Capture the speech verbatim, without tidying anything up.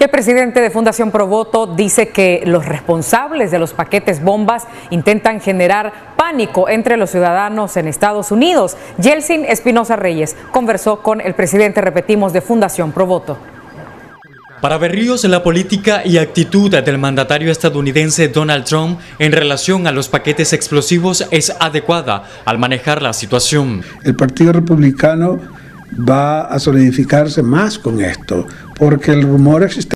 El presidente de Fundación Pro Voto dice que los responsables de los paquetes bombas intentan generar pánico entre los ciudadanos en Estados Unidos. Yeltsin Espinosa Reyes conversó con el presidente, repetimos, de Fundación Pro Voto. Para Berríos, la política y actitud del mandatario estadounidense Donald Trump en relación a los paquetes explosivos es adecuada al manejar la situación. El Partido Republicano va a solidificarse más con esto, porque el rumor existe.